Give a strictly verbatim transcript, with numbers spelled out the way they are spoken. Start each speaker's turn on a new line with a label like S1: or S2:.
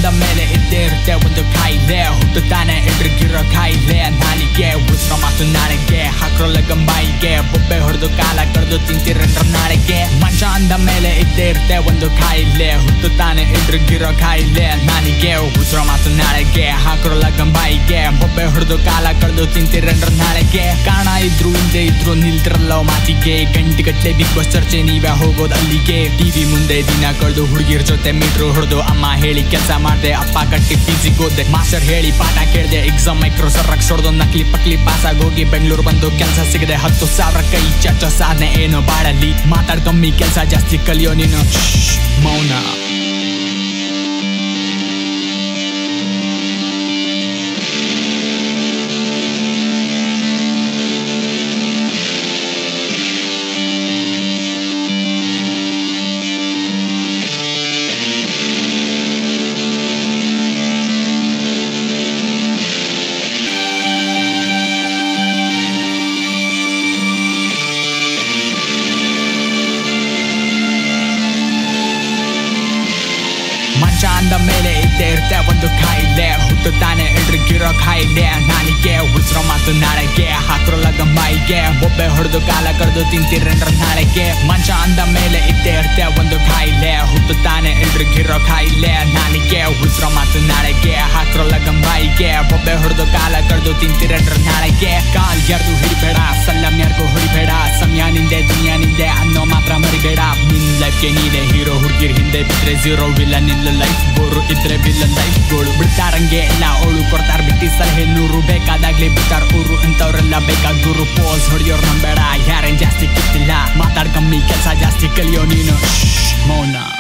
S1: ಮೇಲೆ ಇದ್ದೇ ಇರುತ್ತೆ ಒಂದು ಕಾಯಿಲೆ, ಹುಟ್ಟುತ್ತಾನೆ ಎಲ್ರಿಗಿರೋ ಕಾಯಿಲೆ. ನಾಲಿಗೆ ಉಸಿರ ಮಾತು ನಾಳೆಗೆ, ಹಾಕ್ರೊಲ್ಲ ಗಂಬಾಯಿಗೆ, ಬೊಬ್ಬೆ ಹೊಡೆದು ಕಾಲ ಕಳೆದು ತಿಂತಿರಂದ್ರ ನಾಳೆಗೆ. ಮಂಚ ಅಂದ ಮೇಲೆ ಇದ್ದೇ ಇರುತ್ತೆ ಒಂದು ಕಾಯಿಲೆ, ಹುಟ್ಟುತ್ತಾನೆ ಎಲ್ರಿಗಿರೋ ಕಾಯಿಲೆ. ನಾಲಿಗೆ ಉಸಿರ ಮಾತು ನಾಳೆಗೆ, ಹಾಕ್ರೊಲ್ಲ ಗಂಬಾಯಿಗೆ, ಬೊಬ್ಬೆ ಹೊಡೆದು ಕಾಲ ಕಳೆದು ತಿಂತಿರಂದ್ರ ನಾಳೆಗೆ. ಕಾರಣ ಇದ್ರು ಹಿಂದೆ ಇದ್ರು ನಿಲ್ತಿರಲ್ಲ ಮಾತಿಗೆ, ಗಂಟೆ ಗಟ್ಟಲೆ ಬಿಗ್ ಬಾಸ್ ಚರ್ಚೆ ನೀವೇ ಹೋಗೋದು ಅಲ್ಲಿಗೆ. ಟಿವಿ ಮುಂದೆ ದಿನ ಕಳೆದು ಹುಡುಗಿರ್ ಜೊತೆ ಮೀಟ್ರು ಹೊಡೆದು, ಅಮ್ಮ ಹೇಳಿ ಕೆಲಸ ಮಾಡ್ದೆ, ಅಪ್ಪ ಕಟ್ಟಿ ಫೀಸಿಗೆ ಹೋದೆ, ಮಾಸ್ಟರ್ ಹೇಳಿ ಪಾಠ ಕೇಳ್ದೆ, ಎಕ್ಸಾಮ್ ಮೈಕ್ರೋ ಸರ್ರಕ್ಸ್ ಹೊಡೆದು ನಕ್ಲಿ ಪಕ್ಲಿ ಪಾಸ್ ಆಗೋಗಿ ಬೆಂಗಳೂರು ಬಂದು ಕೆಲಸ ಸಿಗದೆ ಹತ್ತು ಸಾವಿರ ಕೈ ಚರ್ಚೋ ಸಾಧನೆ ಏನೋ ಬಾಳಲ್ಲಿ. ಮಾತಾಡ್ ಕಮ್ಮಿ ಕೆಲಸ ಜಾಸ್ತಿ ಕಲಿಯೋ ನೀನು ಮೌನ. ಮಂಚ ಅಂದ ಮೇಲೆ ಇದ್ದೇ ಇರುತ್ತೆ ಒಂದು ಕಾಯಿಲೆ, ಹುಟ್ಟುತ್ತಾನೆ ಎಲ್ರಿಗಿರೋ ಕಾಯಿಲೆ. ನಾಲಿಗೆ ಉಸಿರ ಮಾತು ನಾಳೆಗೆ, ಹಾಕ್ರೊಲ್ಲ ಗಂಬಾಯಿಗೆ, ಬೊಬ್ಬೆ ಹೊಡೆದು ಕಾಲ ಕಳೆದು ತಿಂತಿರಂದ್ರ ನಾಳೆಗೆ. ಮಂಚ ಅಂದ ಮೇಲೆ ಇದ್ದೇ ಇರುತ್ತೆ ಒಂದು ಕಾಯಿಲೆ, ಹುಟ್ಟುತ್ತಾನೆ ಎಲ್ರಿಗಿರೋ ಕಾಯಿಲೆ. ನಾಲಿಗೆ ಉಸಿರ ಮಾತು ನಾಳೆಗೆ, ಹಾಕ್ರೊಲ್ಲ ಗಂಬಾಯಿಗೆ, ಬೊಬ್ಬೆ ಹೊಡೆದು ಕಾಲ ಕಳೆದು ತಿಂತಿರಂದ್ರ ನಾಳೆಗೆ. ಕಾಲ್ ಯಾರ್ದು ಹಿಡಿಬೇಡ, ಸಲ್ಲಂ ಯಾರ್ಗೂ ಹೊಡಿಬೇಡ, ಸಮಯ ನಿಂದೆ ದುನಿಯಾ ನಿಂದೆ ಅನ್ನೋ ಮಾತ್ರ ಮರಿಬೇಡ. ನಿನ್ ಲೈಫ್ಗೆ ನೀನೆ ಹೀರೋ, ಹುಡುಗಿರ್ ಹಿಂದೆ ಬಿದ್ರೆ ಝೀರೋ, ವಿಲನ್ ನಿಲ್ಲ ಲೈಫ್ ಬೋರು ಇದ್ರೆ ವಿಲನ್ ಲೈಫ್ ಗೋಳು. ಬಿಡ್ತಾರಂಗೆ ಎಲ್ಲ ಅವಳು ಕೊಡ್ತಾರ ಬಿಟ್ಟಿ ಸಲಹೆ ನೂರು, ಬೇಕಾದಾಗ್ಲಿ ಬಿಡ್ತಾರ ಊರು, ಇಂಥವ್ರೆಲ್ಲ ಬೇಕಾದೂರು. ಪೋಸ್ ಹೊಡಿಯೋರ್ ನಂಬೇಡ, ಯಾರೇನ್ ಜಾಸ್ತಿ ಕಿತ್ತಿಲ್ಲ, ಮಾತಾಡ್ ಕಮ್ಮಿ ಕೆಲಸ ಜಾಸ್ತಿ ಕಲಿಯೋ ನೀನು ಮೌನ.